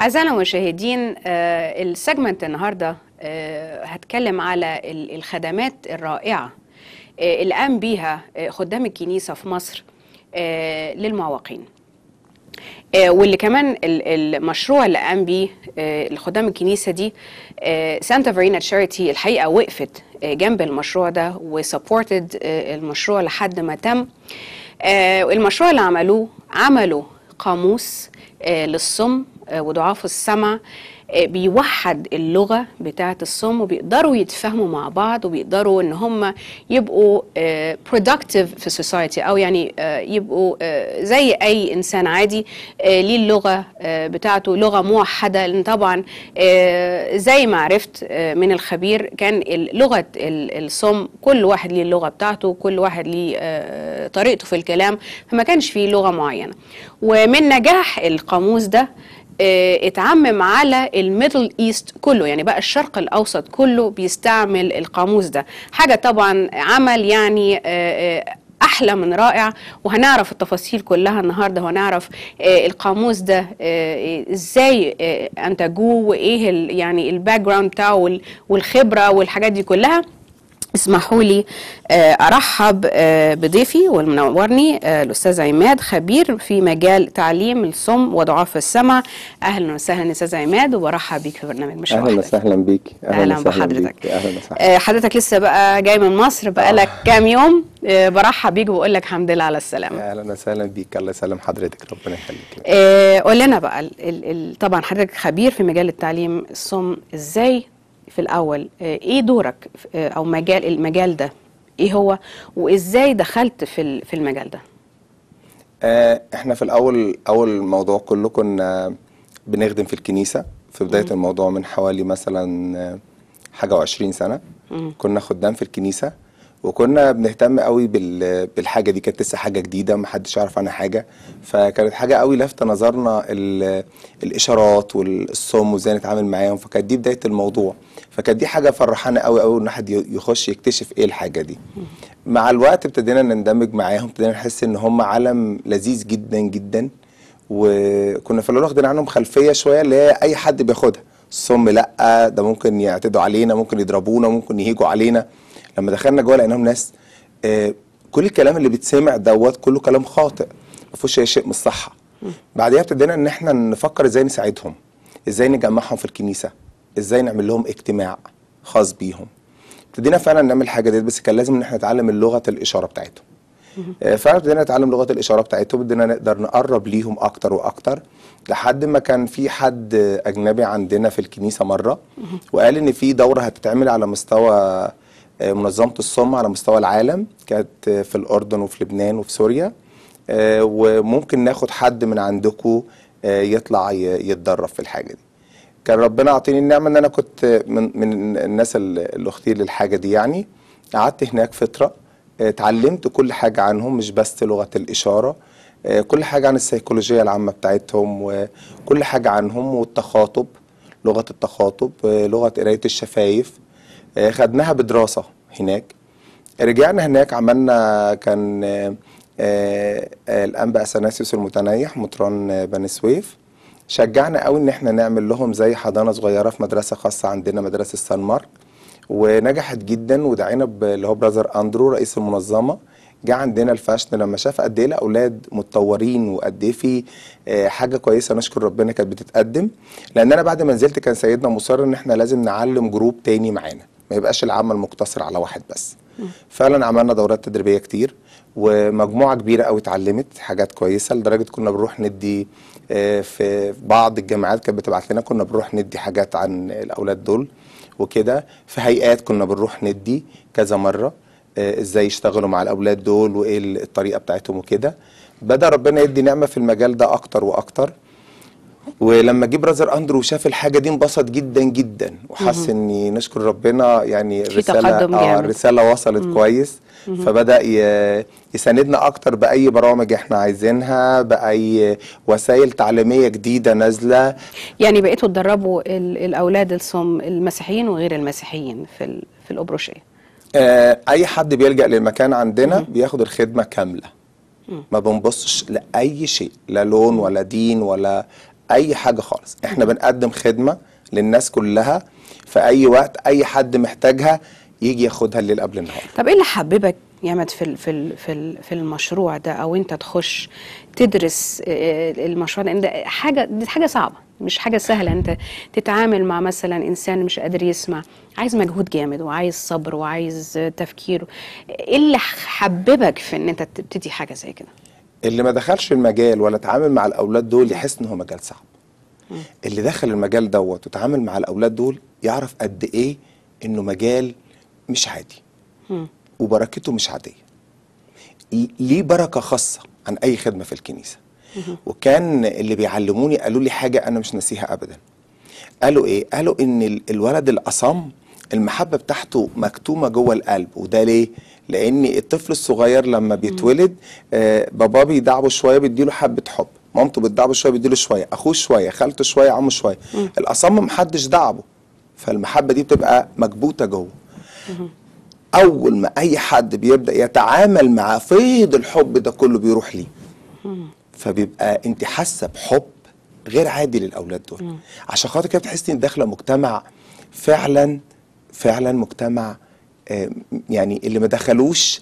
أعزائنا المشاهدين، السيجمنت النهارده هتكلم على الخدمات الرائعة اللي قام بيها خدام الكنيسة في مصر للمعوقين، واللي كمان المشروع اللي قام بيه الخدام الكنيسة دي سانتا فيرينا تشاريتي الحقيقة وقفت جنب المشروع ده وسبورتد المشروع لحد ما تم. المشروع اللي عملوا قاموس للصم وضعاف السمع، بيوحد اللغة بتاعة الصم وبيقدروا يتفاهموا مع بعض وبيقدروا ان هم يبقوا productive في society، او يعني يبقوا زي اي انسان عادي ليه اللغة بتاعته، لغة موحدة. لان طبعا زي ما عرفت من الخبير كان لغة الصم كل واحد ليه اللغة بتاعته، كل واحد ليه طريقته في الكلام، فما كانش فيه لغة معينة. ومن نجاح القاموس ده اتعمم على الميدل ايست كله، يعني بقى الشرق الاوسط كله بيستعمل القاموس ده. حاجة طبعا عمل يعني احلى من رائع، وهنعرف التفاصيل كلها النهارده، وهنعرف القاموس ده ازاي انتجوه وايه يعني الباك جراوند بتاعه والخبرة والحاجات دي كلها. اسمحوا لي ارحب بضيفي والمنورني الاستاذ عماد، خبير في مجال تعليم الصم وضعاف السمع. اهلا وسهلا استاذ عماد، وبرحب بيك في برنامج مش اهلا وسهلا بيك. اهلا بحضرتك. اهلا وسهلا. حضرتك لسه بقى جاي من مصر بقالك كام يوم، برحب بيك وبقول لك الحمد لله على السلامه. اهلا وسهلا بيك، الله يسلم حضرتك، ربنا يخليك. قول لنا بقى طبعا حضرتك خبير في مجال التعليم الصم، ازاي في الأول إيه دورك أو المجال ده إيه هو، وإزاي دخلت في المجال ده؟ إحنا في الأول أول الموضوع كله كنا بنخدم في الكنيسة في بداية الموضوع من حوالي مثلا حاجة و20 سنة. كنا خدام في الكنيسة، وكنا بنهتم قوي بالحاجة دي. كانت لسه حاجة جديدة ما حدش يعرف عنها حاجة، فكانت حاجة قوي لافته نظرنا الإشارات والصم وازاي نتعامل معاهم. فكانت دي بداية الموضوع، فكانت دي حاجة فرحانة قوي قوي ان حد يخش يكتشف ايه الحاجة دي. مع الوقت ابتدينا نندمج معاهم، ابتدينا نحس ان هم عالم لذيذ جدا جدا، وكنا في الاول واخدين عنهم خلفية شوية اللي هي اي حد بياخدها. الصم لا، ده ممكن يعتدوا علينا، ممكن يضربونا، ممكن يهيجوا علينا. لما دخلنا جوه لقيناهم ناس كل الكلام اللي بيتسمع دوت كله كلام خاطئ، ما فيهوش اي شيء من الصحه. بعدها ابتدينا ان احنا نفكر ازاي نساعدهم، ازاي نجمعهم في الكنيسه، ازاي نعمل لهم اجتماع خاص بيهم. ابتدينا فعلا نعمل حاجه ديت، بس كان لازم ان احنا نتعلم لغه الاشاره بتاعتهم. فعلا ابتدينا نتعلم لغه الاشاره بتاعتهم، بدنا نقدر نقرب ليهم اكتر واكتر، لحد ما كان في حد اجنبي عندنا في الكنيسه مره وقال ان في دوره هتتعمل على مستوى منظمة الصم على مستوى العالم، كانت في الأردن وفي لبنان وفي سوريا، وممكن ناخد حد من عندكم يطلع يتدرب في الحاجة دي. كان ربنا عطيني النعمة ان انا كنت من الناس اللي اختير للحاجة دي. يعني قعدت هناك فترة، اتعلمت كل حاجة عنهم، مش بس لغة الإشارة، كل حاجة عن السيكولوجية العامة بتاعتهم، وكل حاجة عنهم، والتخاطب، لغة التخاطب، لغة قراية الشفايف، خدناها بدراسة هناك. رجعنا هناك عملنا كان الأنبا أثناسيوس المتنيح مطران بني سويف شجعنا قوي ان احنا نعمل لهم زي حضانة صغيرة في مدرسة خاصة عندنا، مدرسة سان مارك، ونجحت جدا. ودعينا اللي هو براذر أندرو رئيس المنظمة، جه عندنا الفاشن لما شاف قد ايه الاولاد متطورين وقد ايه في حاجه كويسه نشكر ربنا كانت بتتقدم. لان انا بعد ما نزلت كان سيدنا مصر ان احنا لازم نعلم جروب تاني معانا، ما يبقاش العمل مقتصر على واحد بس. فعلا عملنا دورات تدريبيه كتير، ومجموعه كبيره قوي اتعلمت حاجات كويسه، لدرجه كنا بنروح ندي في بعض الجامعات كانت بتبعت لنا، كنا بنروح ندي حاجات عن الاولاد دول وكده. في هيئات كنا بنروح ندي كذا مره ازاي يشتغلوا مع الاولاد دول وايه الطريقه بتاعتهم وكده. بدا ربنا يدي نعمه في المجال ده اكتر واكتر. ولما جه براذر اندرو وشاف الحاجه دي انبسط جدا جدا، وحس اني نشكر ربنا يعني الرساله وصلت كويس. فبدا يساندنا اكتر باي برامج احنا عايزينها، باي وسائل تعليميه جديده نازله. يعني بقيتوا تدربوا الاولاد الصم المسيحيين وغير المسيحيين في الابروشيه؟ اي حد بيلجأ للمكان عندنا بياخد الخدمه كامله، ما بنبصش لاي شيء، لا لون ولا دين ولا اي حاجه خالص. احنا بنقدم خدمه للناس كلها في اي وقت، اي حد محتاجها يجي ياخدها الليل قبل النهار. طب ايه اللي حببك يا مد في المشروع ده، او انت تخش تدرس المشروع ده؟ لان دي حاجه صعبه، مش حاجه سهله. انت تتعامل مع مثلا انسان مش قادر يسمع، عايز مجهود جامد وعايز صبر وعايز تفكير. ايه اللي حببك في ان انت تبتدي حاجه زي كده؟ اللي ما دخلش المجال ولا اتعامل مع الاولاد دول يحس ان هو مجال صعب. اللي دخل المجال دوت وتعامل مع الاولاد دول يعرف قد ايه انه مجال مش عادي وبركته مش عاديه. ليه بركه خاصه عن اي خدمه في الكنيسه. وكان اللي بيعلموني قالوا لي حاجه انا مش ناسيها ابدا. قالوا ايه؟ قالوا ان الولد الاصم المحبه بتاعته مكتومه جوه القلب. وده ليه؟ لان الطفل الصغير لما بيتولد باباه بيدعبه شويه بيديله حبه حب، مامته بتدعبه شويه بيديله شويه، اخوه شويه، خالته شويه، عمه شويه. الاصم محدش دعبه، فالمحبه دي بتبقى مكبوته جوه. اول ما اي حد بيبدا يتعامل مع فيض الحب ده كله بيروح ليه. فبيبقى انت حاسه بحب غير عادي للاولاد دول. عشان خاطر كده بتحسي ان داخله مجتمع فعلا مجتمع يعني اللي ما دخلوش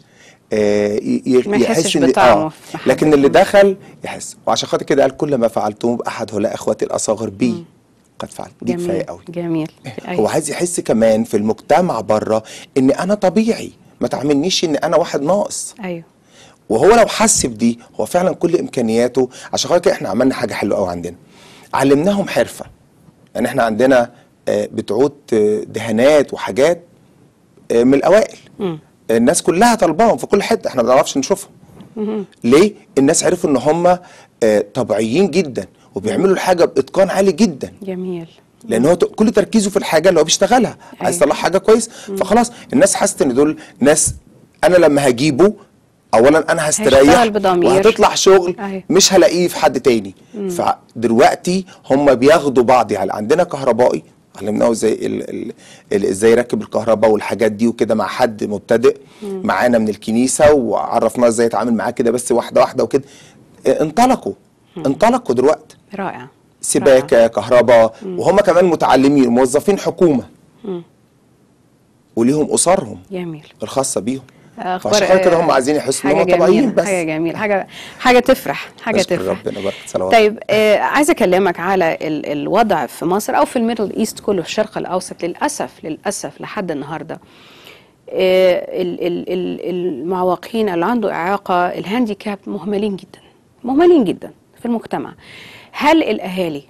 ما يحسش ان بطعمه لكن اللي دخل يحس. وعشان خاطر كده قال كل ما فعلتم باحد هؤلاء اخواتي الاصاغر بي قد فعلت. دي كفايه قوي. جميل. هو عايز يحس كمان في المجتمع بره ان انا طبيعي، ما تعاملنيش ان انا واحد ناقص. ايوه. وهو لو حس بدي هو فعلا كل امكانياته. عشان خاطر كده احنا عملنا حاجه حلوه قوي عندنا، علمناهم حرفه. يعني احنا عندنا بتعود دهانات وحاجات من الاوائل. الناس كلها طالباهم في كل حته، احنا ما بنعرفش نشوفهم. ليه؟ الناس عرفوا ان هم طبيعيين جدا وبيعملوا الحاجه باتقان عالي جدا. جميل. لان هو كل تركيزه في الحاجه اللي هو بيشتغلها. عايز يطلع حاجه كويس. فخلاص الناس حست ان دول ناس انا لما هجيبه اولا انا هستريح وهتطلع شغل مش هلاقيه في حد تاني. فدلوقتي هم بياخدوا بعض. يعني عندنا كهربائي علمناه ازاي يركب الكهرباء والحاجات دي وكده مع حد مبتدئ معانا من الكنيسه، وعرفناه ازاي يتعامل معاه كده بس واحده واحده وكده. انطلقوا دلوقتي. رائع. سباكه، كهرباء، وهم كمان متعلمين موظفين حكومه وليهم اسرهم جميل الخاصه بيهم. عشان كده هم عايزين يحسوا ان هم طبيعيين. بس حاجه جميله، حاجه تفرح، حاجه تفرح. ربنا يبارك. صلوات. طيب عايزه اكلمك على الوضع في مصر او في الميدل ايست كله، في الشرق الاوسط. للاسف لحد النهارده المعوقين اللي عنده اعاقه، الهانديكاب، مهملين جدا في المجتمع. هل الاهالي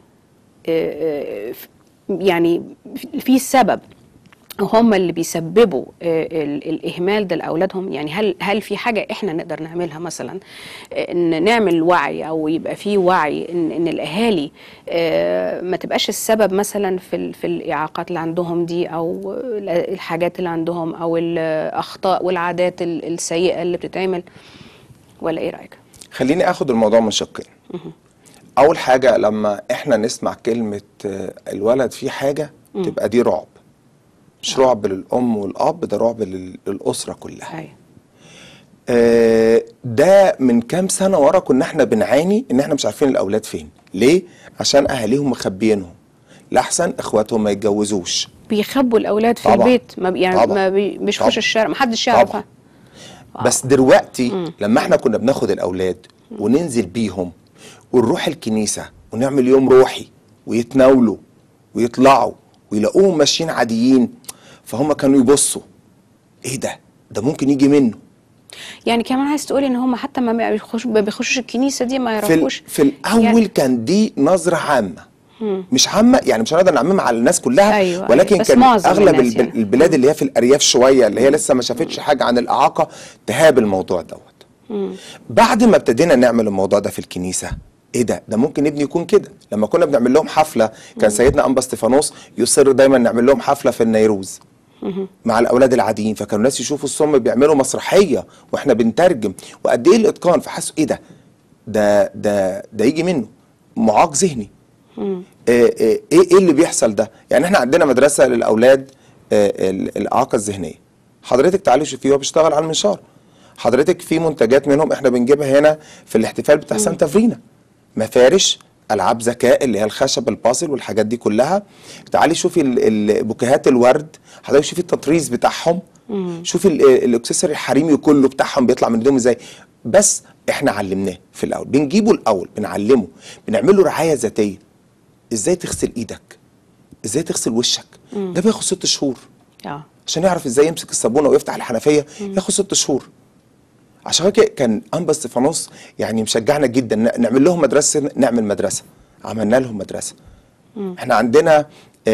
يعني في سبب هم اللي بيسببوا الإهمال ده لأولادهم؟ يعني هل في حاجة إحنا نقدر نعملها مثلا، إن نعمل وعي أو يبقى في وعي إن الأهالي ما تبقاش السبب مثلا في الإعاقات اللي عندهم دي، أو الحاجات اللي عندهم، أو الأخطاء والعادات السيئة اللي بتتعمل؟ ولا إيه رأيك؟ خليني أخد الموضوع من شقين. أول حاجة لما إحنا نسمع كلمة الولد فيه حاجة تبقى دي رعب. مش رعب للأم والأب، ده رعب للأسرة كلها. ده من كام سنة ورا كنا احنا بنعاني ان احنا مش عارفين الأولاد فين. ليه؟ عشان أهاليهم مخبيينهم لأحسن إخواتهم ما يتجوزوش. بيخبوا الأولاد في البيت، ما بيشوفوش الشارع، ما حدش يعرفها. بس دلوقتي لما احنا كنا بناخد الأولاد وننزل بيهم ونروح الكنيسة ونعمل يوم روحي ويتناولوا ويطلعوا ويلاقوهم ماشيين عاديين، فهم كانوا يبصوا ايه ده ممكن يجي منه. يعني كمان عايز تقولي ان هم حتى ما بيخشوش الكنيسه دي، ما يعرفوش في الاول يعني كان دي نظره عامه. مش عامه يعني مش هنقدر نعممها على الناس كلها. أيوة ولكن أيوة. كان اغلب البلاد اللي هي في الارياف شويه، اللي هي لسه ما شافتش حاجه عن الاعاقه، تهاب الموضوع دوت. بعد ما ابتدينا نعمل الموضوع ده في الكنيسه، ايه ده ممكن ابني يكون كده. لما كنا بنعمل لهم حفله كان سيدنا انبا استفانوس يصر دايما نعمل لهم حفله في النيروز مع الاولاد العاديين، فكانوا الناس يشوفوا الصم بيعملوا مسرحيه واحنا بنترجم وقد ايه الاتقان، فحسوا ايه ده يجي منه معاق ذهني. ايه اللي بيحصل ده؟ يعني احنا عندنا مدرسه للاولاد الاعاقه الذهنيه. حضرتك تعالي شوفيه، هو بيشتغل على المنشار. حضرتك في منتجات منهم احنا بنجيبها هنا في الاحتفال بتاع سانتا فرينا، مفارش العاب ذكاء اللي هي الخشب البازل والحاجات دي كلها. تعالي شوفي بوكيهات الورد، حضرتك شوفي التطريز بتاعهم، شوفي الاكسسوار الحريمي كله بتاعهم بيطلع من ايديهم ازاي. بس احنا علمناه في الاول، بنجيبه الاول بنعلمه، بنعمل له رعايه ذاتيه. ازاي تغسل ايدك، ازاي تغسل وشك، ده بياخد 6 شهور عشان يعرف ازاي يمسك الصابونه ويفتح الحنفيه، ياخد 6 شهور. عشان كده كان انبا استفانوس يعني مشجعنا جدا نعمل لهم مدرسه، نعمل مدرسه، عملنا لهم مدرسه. احنا عندنا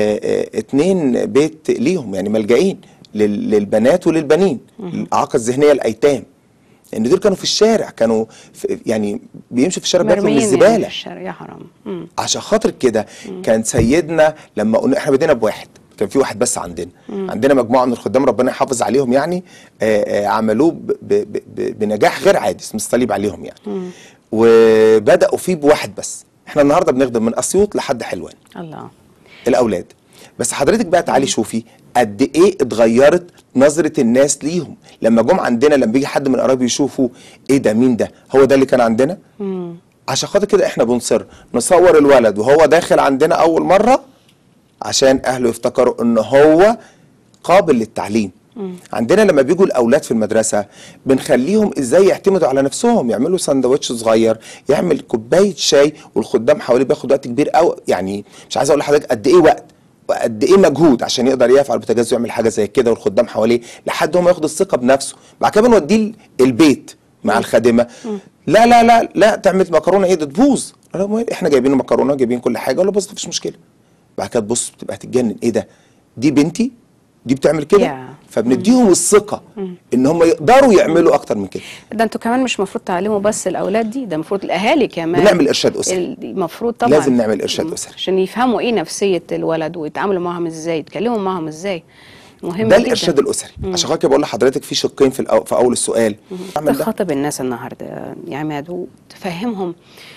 2 بيت ليهم يعني ملجئين للبنات وللبنين، الاعاقه الذهنيه الايتام، لان دول كانوا في الشارع، كانوا يعني بيمشوا في الشارع بياكلوا من الزباله يعني في الشارع، يا حرام. عشان خاطر كده كان سيدنا لما قلنا احنا بدينا بواحد، كان في واحد بس عندنا. عندنا مجموعه من الخدام ربنا يحافظ عليهم يعني، عملوه بنجاح غير عادي، اسم الصليب عليهم يعني. وبداوا فيه بواحد بس. احنا النهارده بنخدم من اسيوط لحد حلوان الله الاولاد. بس حضرتك بقى تعالي شوفي قد ايه اتغيرت نظره الناس ليهم لما جم عندنا. لما بيجي حد من قرايبي يشوفوا ايه ده، مين ده، هو ده اللي كان عندنا. عشان خاطر كده احنا بنصر نصور الولد وهو داخل عندنا اول مره، عشان اهله يفتكروا ان هو قابل للتعليم. عندنا لما بيجوا الاولاد في المدرسه بنخليهم ازاي يعتمدوا على نفسهم، يعملوا سندوتش صغير، يعمل كوبايه شاي والخدام حواليه، بياخد وقت كبير قوي. يعني مش عايز اقول لحضرتك قد ايه وقت وقد ايه مجهود عشان يقدر يقف على البوتاجاز ويعمل حاجه زي كده والخدام حواليه، لحد ما ياخد الثقه بنفسه. بعد كده بنوديه البيت مع الخادمه، لا لا لا لا تعمل مكرونه ايه ده تبوظ، احنا جايبين مكرونه جايبين كل حاجه، ولا بص مفيش مشكله. بعد كده تبص بتبقى تتجنن، ايه ده، دي بنتي دي بتعمل كده. فبنديهم الثقه ان هم يقدروا يعملوا اكتر من كده. ده انتوا كمان مش المفروض تعلموا بس الاولاد دي، ده المفروض الاهالي كمان بنعمل ارشاد اسري. المفروض طبعا لازم نعمل ارشاد اسري عشان يفهموا ايه نفسيه الولد ويتعاملوا معهم ازاي، يتكلموا معهم ازاي. مهم ده جدا الارشاد الاسري. عشان كده بقول لحضرتك في شقين في اول السؤال. تخاطب الناس النهارده يا عماد وتفهمهم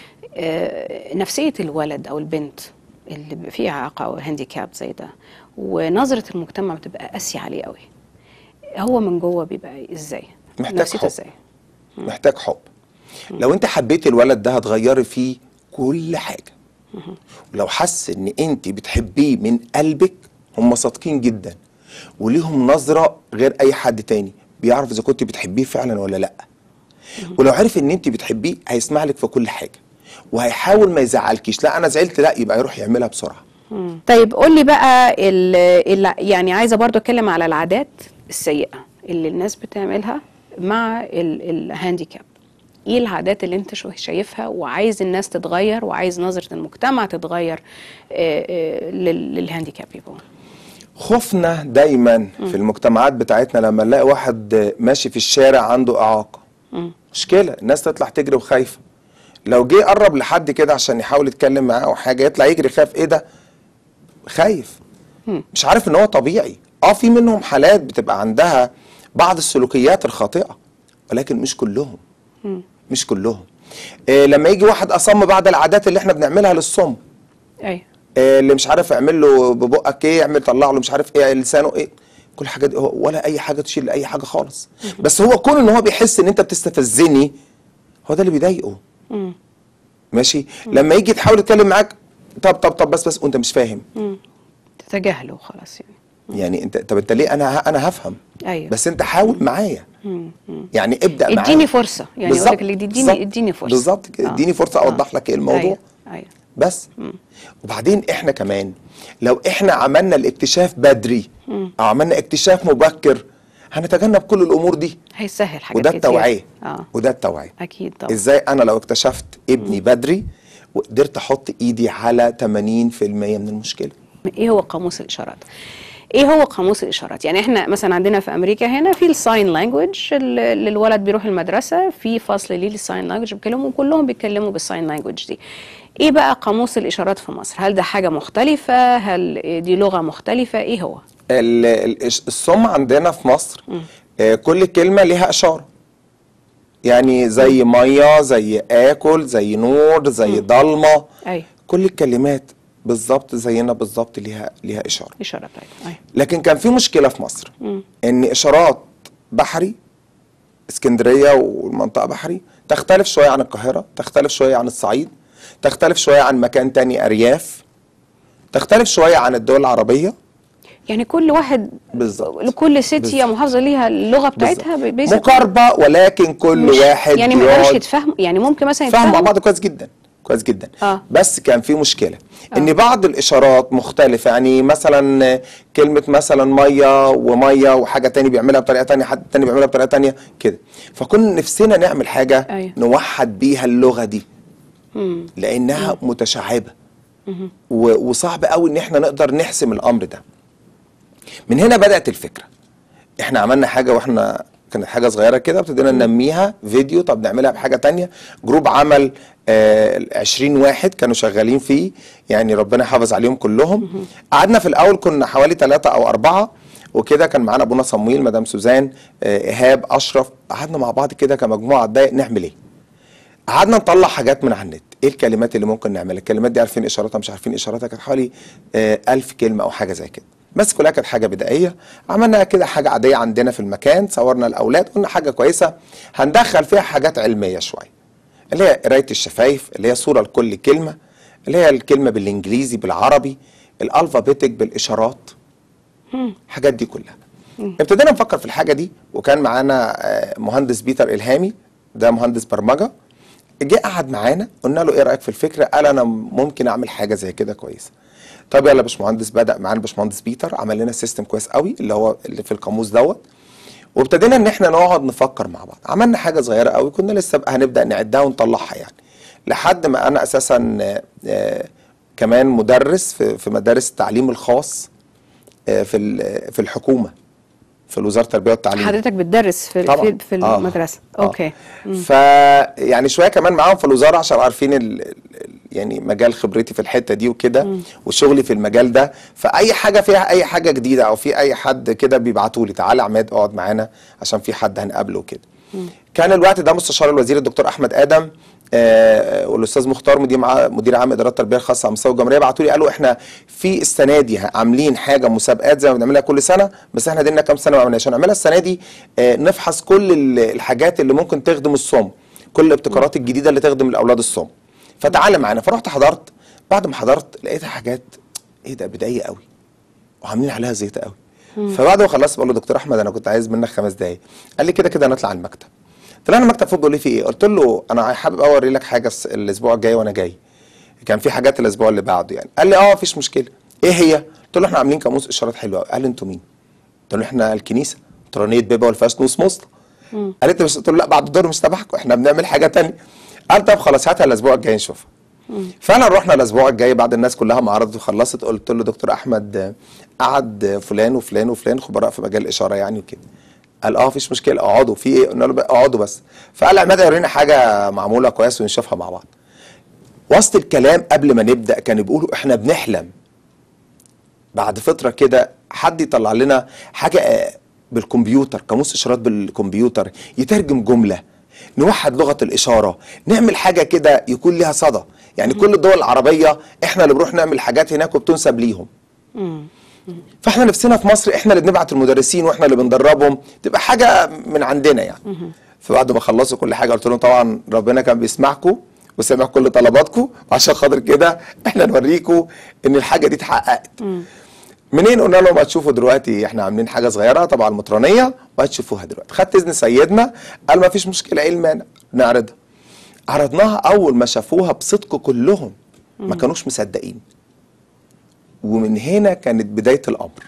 نفسيه الولد او البنت اللي فيه اعاقه او هانديكاب زي ده، ونظره المجتمع بتبقى قاسيه عليه قوي. هو من جوه بيبقى ازاي؟ محتاج حب. ازاي؟ محتاج حب. لو انت حبيت الولد ده هتغيري فيه كل حاجه. ولو حس ان انت بتحبيه من قلبك، هم صادقين جدا وليهم نظره غير اي حد تاني، بيعرف اذا كنت بتحبيه فعلا ولا لا. ولو عرف ان انت بتحبيه هيسمع لك في كل حاجه وهيحاول ما يزعلكيش. لا انا زعلت، لا يبقى يروح يعملها بسرعه. طيب قول لي بقى يعني عايزه برضو اتكلم على العادات السيئه اللي الناس بتعملها مع الهانديكاب. ايه العادات اللي انت شايفها وعايز الناس تتغير وعايز نظره المجتمع تتغير للهانديكاب يبقى؟ خوفنا دايما في المجتمعات بتاعتنا لما نلاقي واحد ماشي في الشارع عنده اعاقه، مشكله، الناس تطلع تجري وخايفه. لو جه قرب لحد كده عشان يحاول يتكلم معاه او حاجه يطلع يجري خايف، ايه ده، خايف، مش عارف ان هو طبيعي. في منهم حالات بتبقى عندها بعض السلوكيات الخاطئه، ولكن مش كلهم. مش كلهم. لما يجي واحد اصم بعض العادات اللي احنا بنعملها للصم، ايوه، اللي مش عارف اعمل له ببقك ايه، اعمل طلع له مش عارف ايه لسانه ايه، كل حاجه دي ولا اي حاجه تشيل لاي حاجه خالص. بس هو كون ان هو بيحس ان انت بتستفزني، هو ده اللي بيضايقه. ماشي. لما يجي تحاول يتكلم معاك، طب بس وانت مش فاهم، تتجاهله وخلاص يعني انت طب انت ليه، انا هفهم. أيوة. بس انت حاول معايا، يعني ابدا معايا، اديني فرصه، يعني يقول لك اللي اديني فرصه بالظبط، اديني فرصه اوضح لك ايه الموضوع. أيوة. بس وبعدين احنا كمان لو احنا عملنا الاكتشاف بدري او عملنا اكتشاف مبكر هنتجنب كل الامور دي، هيسهل حاجات وده كتير. التوعيه. وده التوعيه اكيد طبعا. ازاي انا لو اكتشفت ابني بدري وقدرت احط ايدي على 80% من المشكله. ايه هو قاموس الاشارات؟ ايه هو قاموس الاشارات؟ يعني احنا مثلا عندنا في امريكا هنا في الساين لانجويج، اللي الولد بيروح المدرسه في فصل ليه للساين لانجويج بيتكلموا، كلهم بيتكلموا بالساين لانجويج دي. ايه بقى قاموس الاشارات في مصر؟ هل ده حاجه مختلفه؟ هل دي لغه مختلفه؟ ايه هو؟ الصم عندنا في مصر كل كلمه ليها اشاره، يعني زي ميه، زي اكل، زي نور، زي ضلمه. أيوة. كل الكلمات بالظبط زينا بالظبط ليها اشاره. أيوة. لكن كان في مشكله في مصر ان اشارات بحري اسكندريه والمنطقه بحري تختلف شويه عن القاهره، تختلف شويه عن الصعيد، تختلف شويه عن مكان تاني ارياف، تختلف شويه عن الدول العربيه. يعني كل واحد بالظبط، لكل ست يا محافظه ليها اللغه بتاعتها مقاربه، ولكن كل واحد يعني ما كانش يتفهم، يعني ممكن مثلا يتفهموا مع بعض كويس جدا كويس جدا. بس كان في مشكله ان بعض الاشارات مختلفه، يعني مثلا كلمه مثلا ميه وميه وحاجه تاني بيعملها بطريقه تانيه، حد تاني بيعملها بطريقه تانيه كده. فكنا نفسنا نعمل حاجه نوحد بيها اللغه دي لانها متشعبه وصعب قوي ان احنا نقدر نحسم الامر ده. من هنا بدات الفكره. احنا عملنا حاجه واحنا كانت حاجه صغيره كده، ابتدينا ننميها فيديو. طب نعملها بحاجه تانية. جروب عمل 20 واحد كانوا شغالين فيه، يعني ربنا يحافظ عليهم كلهم. قعدنا في الاول كنا حوالي 3 أو 4 وكده. كان معانا ابونا صمويل، مدام سوزان، ايهاب، اشرف. قعدنا مع بعض كده كمجموعه دقايق نعمل ايه. قعدنا نطلع حاجات من على النت، ايه الكلمات اللي ممكن نعملها. الكلمات دي عارفين اشاراتها مش عارفين اشاراتها. كانت حوالي 1000 كلمه او حاجه زي كده، بس كلها كانت حاجه بدائيه. عملنا كده حاجه عاديه عندنا في المكان، صورنا الاولاد، قلنا حاجه كويسه هندخل فيها حاجات علميه شويه، اللي هي قرايه الشفايف، اللي هي صوره لكل كلمه، اللي هي الكلمه بالانجليزي بالعربي، الالفابيتك بالاشارات، الحاجات دي كلها. ابتدينا نفكر في الحاجه دي، وكان معانا مهندس بيتر الهامي، ده مهندس برمجه. جه قعد معانا، قلنا له ايه رايك في الفكره؟ قال انا ممكن اعمل حاجه زي كده كويسه. طب يلا يا باشمهندس. بدا معانا باشمهندس بيتر، عمل لنا سيستم كويس قوي اللي هو اللي في القاموس دوت. وابتدينا ان احنا نقعد نفكر مع بعض. عملنا حاجه صغيره قوي، كنا لسه هنبدا نعدها ونطلعها يعني، لحد ما انا اساسا كمان مدرس في مدارس التعليم الخاص في الحكومه، في وزاره التربيه والتعليم. حضرتك بتدرس في المدرسه؟ اوكي. فيعني شويه كمان معاهم في الوزاره عشان عارفين يعني مجال خبرتي في الحته دي وكده، وشغلي في المجال ده. فاي حاجه فيها اي حاجه جديده او في اي حد كده بيبعتوا لي تعالى عماد اقعد معانا عشان في حد هنقابله وكده. كان الوقت ده مستشار الوزير الدكتور احمد ادم والاستاذ مختار مدير عام اداره التربيه الخاصه على مستوى الجمهوريه، بعتوا لي قالوا احنا في السنه دي عاملين حاجه مسابقات زي ما بنعملها كل سنه، بس احنا دينا كام سنه ما عملناش. هنعملها السنه دي، نفحص كل الحاجات اللي ممكن تخدم الصم، كل الابتكارات الجديده اللي تخدم الاولاد الصم. فتعالى معانا. فرحت حضرت. بعد ما حضرت لقيتها حاجات ايه ده، بدائيه قوي وعاملين عليها زيطه قوي. فبعد ما خلصت بقول له دكتور احمد انا كنت عايز منك 5 دقايق. قال لي كده كده نطلع المكتب. طلعنا المكتب فوق، بيقول لي في ايه؟ قلت له انا حابب اوري لك حاجه الاسبوع الجاي وانا جاي. كان في حاجات الاسبوع اللي بعده يعني. قال لي مفيش مشكله. ايه هي؟ قلت له احنا عاملين قاموس اشارات حلو قوي. قال لي انتوا مين؟ قلت له احنا الكنيسه ترانيه بيبا والفاس نص مصر. قال لي انت مش؟ قلت له لا بعد الدور مش تبعكم، احنا بنعمل حاجه ثانيه. قال طب خلاص هاتها الاسبوع الجاي نشوفها. فعلا رحنا الاسبوع الجاي بعد الناس كلها ما عرضت وخلصت. قلت له دكتور احمد قعد فلان وفلان وفلان خبراء في مجال الاشاره يعني وكده. قال مفيش مشكله اقعدوا. في ايه؟ قلنا له اقعدوا بس. فقال عماد يورينا حاجه معموله كويس ونشوفها مع بعض. وسط الكلام قبل ما نبدا كانوا بيقولوا احنا بنحلم بعد فتره كده حد يطلع لنا حاجه بالكمبيوتر، قاموس اشارات بالكمبيوتر يترجم جمله، نوحد لغه الاشاره، نعمل حاجه كده يكون لها صدى. يعني كل الدول العربيه احنا اللي بنروح نعمل حاجات هناك وبتنسب ليهم. فاحنا نفسنا في مصر احنا اللي بنبعت المدرسين واحنا اللي بندربهم، تبقى حاجه من عندنا يعني. فبعد ما خلصوا كل حاجه قلت لهم طبعا ربنا كان بيسمعكم وسمع كل طلباتكم، وعشان خاطر كده احنا نوريكم ان الحاجه دي اتحققت. منين؟ قلنا لهم هتشوفوا دلوقتي احنا عاملين حاجه صغيره طبعا المطرانيه وهتشوفوها دلوقتي. خدت اذن سيدنا، قال ما فيش مشكله، ايه المانع نعرضها. عرضناها. اول ما شافوها بصدق كلهم ما كانوش مصدقين. ومن هنا كانت بدايه الامر.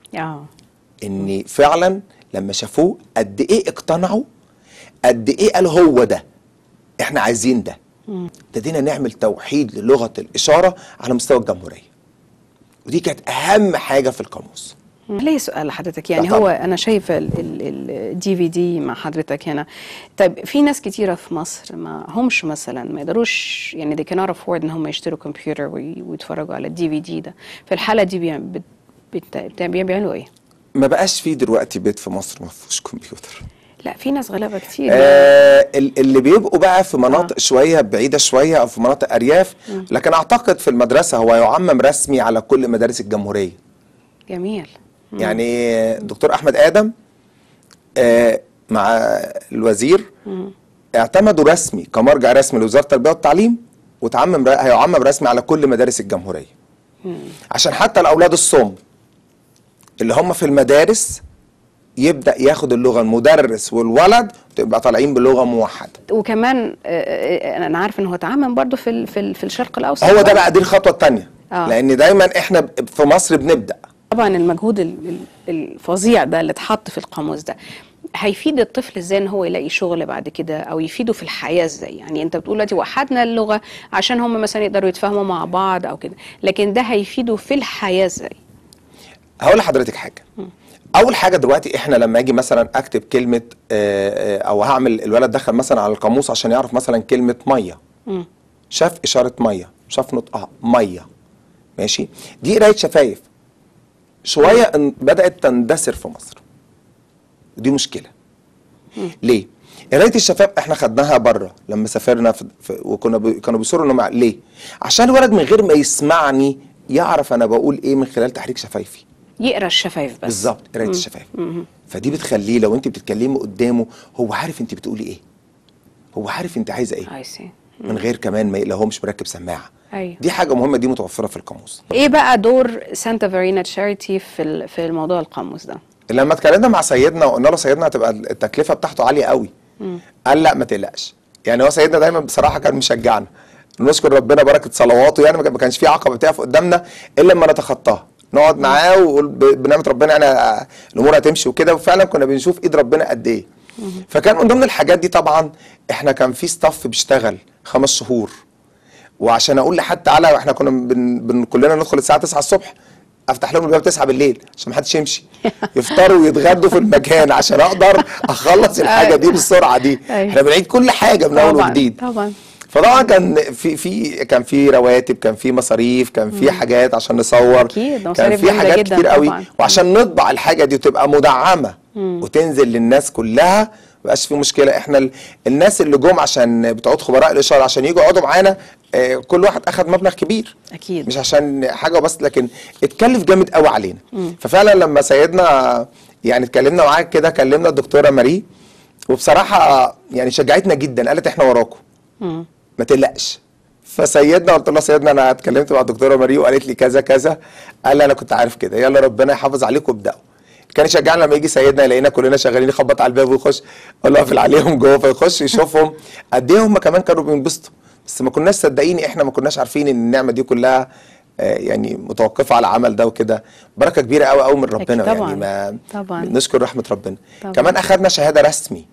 ان فعلا لما شافوه قد ايه اقتنعوا، قد ايه قالوا هو ده احنا عايزين ده. ابتدينا نعمل توحيد للغه الاشاره على مستوى الجمهوريه، ودي كانت اهم حاجه في القاموس. ليه سؤال لحضرتك يعني؟ هو انا شايفه الدي في دي مع حضرتك هنا. طيب في ناس كتيره في مصر ما همش مثلا ما يقدروش يعني they cannot afford ان هم يشتروا كمبيوتر ويتفرجوا على الدي في دي ده. في الحاله دي بيعملوا ايه؟ ما بقاش في دلوقتي بيت في مصر ما فيهوش كمبيوتر. لا في ناس غلابه كتير. اللي بيبقوا بقى في مناطق شويه بعيده شويه او في مناطق ارياف. لكن اعتقد في المدرسه هو يعمم رسمي على كل مدارس الجمهوريه. جميل. يعني دكتور احمد ادم مع الوزير اعتمدوا رسمي كمرجع رسمي لوزاره التربيه والتعليم، هيعمم رسمي على كل مدارس الجمهوريه. عشان حتى الاولاد الصم اللي هم في المدارس يبدا ياخد اللغه المدرس والولد تبقى طالعين بلغه موحده. وكمان انا عارف ان هو اتعمم برضو في الشرق الاوسط. هو ده بقى دي الخطوه الثانيه. لان دايما احنا في مصر بنبدا. طبعا المجهود الفظيع ده اللي اتحط في القاموس ده هيفيد الطفل ازاي ان هو يلاقي شغل بعد كده، او يفيده في الحياه ازاي؟ يعني انت بتقول دلوقتي وحدنا اللغه عشان هم مثلا يقدروا يتفاهموا مع بعض او كده، لكن ده هيفيده في الحياه ازاي؟ هقول لحضرتك حاجه. اول حاجه دلوقتي احنا لما اجي مثلا اكتب كلمه او هعمل الولد دخل مثلا على القاموس عشان يعرف مثلا كلمه ميه، شاف اشاره ميه، شاف نطقها ميه، ماشي، دي قرايه شفايف شويه بدات تندثر في مصر، ودي مشكله. ليه؟ قرايه الشفايف احنا خدناها بره لما سافرنا كانوا بيصروا انهم ليه؟ عشان الولد من غير ما يسمعني يعرف انا بقول ايه من خلال تحريك شفايفي، يقرا الشفايف بس. بالظبط، قرايه الشفايف. فدي بتخليه لو انت بتتكلمي قدامه هو عارف انت بتقولي ايه، هو عارف انت عايزه ايه، من غير كمان ما لو هو مش مركب سماعه. أيوة. دي حاجه مهمه، دي متوفره في القاموس. ايه بقى دور سانتا فارينا تشاريتي في الموضوع القاموس ده؟ لما اتكلمنا مع سيدنا وقلنا له سيدنا هتبقى التكلفه بتاعته عاليه قوي، قال لا ما تقلقش. يعني هو سيدنا دايما بصراحه كان مشجعنا، نشكر ربنا بركه صلواته، يعني ما كانش في عقبه بتقف قدامنا الا لما نتخطاها، نقعد معاه ونقول بنعمه ربنا يعني الامور هتمشي وكده، وفعلا كنا بنشوف ايد ربنا قد ايه. فكان من ضمن الحاجات دي طبعا احنا كان في ستاف بيشتغل 5 شهور، وعشان اقول لحد تعالى احنا كنا كلنا ندخل الساعه 9 الصبح، افتح لهم الباب 9 بالليل عشان ما حدش يمشي، يفطروا ويتغدوا في المكان عشان اقدر اخلص الحاجه دي بالسرعه دي. احنا بنعيد كل حاجه من اول وجديد طبعا. فطبعا كان في رواتب، كان في مصاريف، كان في حاجات عشان نصور، أكيد كان في حاجات كتير قوي طبعاً. وعشان نطبع الحاجه دي وتبقى مدعمه وتنزل للناس كلها، ما بقاش في مشكله. احنا الناس اللي جم عشان بتوع خبراء الاشاره عشان يجوا يقعدوا معانا، كل واحد اخذ مبلغ كبير اكيد، مش عشان حاجه بس، لكن اتكلف جامد قوي علينا. ففعلا لما سيدنا يعني اتكلمنا معاه كده، كلمنا الدكتوره ماري وبصراحه يعني شجعتنا جدا، قالت احنا وراكم ما تقلقش. فسيدنا قلت له سيدنا انا اتكلمت مع الدكتوره ماري وقالت لي كذا كذا، قال لي انا كنت عارف كده، يلا ربنا يحافظ عليكم وابداوا. كان يشجعنا لما يجي سيدنا يلاقينا كلنا شغالين، يخبط على الباب ويخش، اقول له اقفل عليهم جوه، فيخش يشوفهم قد ايه هم كمان كانوا بينبسطوا، بس ما كناش صدقيني، احنا ما كناش عارفين ان النعمه دي كلها يعني متوقفه على العمل ده وكده، بركه كبيره قوي قوي من ربنا. طبعاً. يعني ما طبعا نشكر رحمه ربنا. طبعاً. كمان اخذنا شهاده رسمي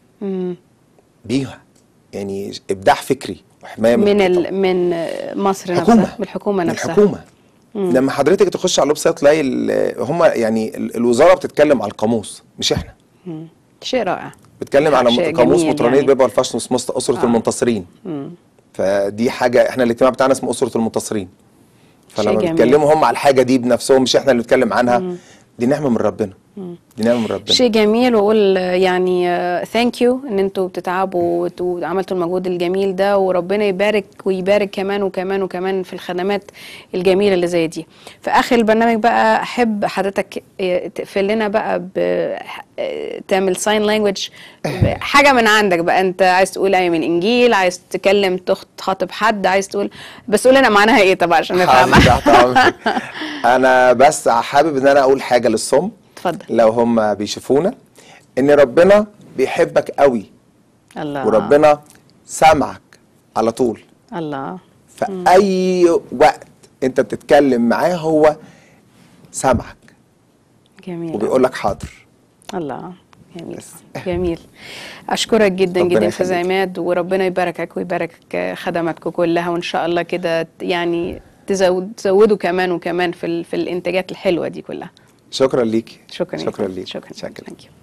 بيها، يعني ابداع فكري وحمايه من مصر نفسها، من الحكومه نفسها. الحكومه. لما حضرتك تخش على الويب سايت تلاقي هم يعني الوزاره بتتكلم على القاموس مش احنا. شيء رائع، بتتكلم على قاموس مطرانيه يعني. بيبقى الفاشن اسره المنتصرين. فدي حاجه احنا الاجتماع بتاعنا اسمه اسره المنتصرين، فلما بيتكلموا هم على الحاجه دي بنفسهم مش احنا اللي بنتكلم عنها. دي نعمه من ربنا، دي نعمه من ربنا. شيء جميل، واقول يعني ثانك يو ان انتوا بتتعبوا وعملتوا المجهود الجميل ده، وربنا يبارك ويبارك كمان وكمان وكمان في الخدمات الجميله اللي زي دي. في اخر البرنامج بقى احب حضرتك تقفل لنا بقى تعمل ساين لانجويج، حاجه من عندك بقى، انت عايز تقول ايه من انجيل، عايز تكلم تخاطب حد، عايز تقول، بس قول لنا معناها ايه طبعا عشان نفهمها. انا بس حابب ان انا اقول حاجه للصم، اتفضل. لو هم بيشوفونا، ان ربنا بيحبك قوي، الله، وربنا سامعك على طول. الله، في اي وقت انت بتتكلم معاه هو سامعك، جميل، وبيقول لك حاضر. الله، جميل جميل. اشكرك جدا جدا استاذ عماد، وربنا يباركك ويبارك خدماتكم كلها، وان شاء الله كده يعني تزودوا كمان وكمان في الانتاجات الحلوه دي كلها. شكرا ليكي. شكرا ليكي. شكرا.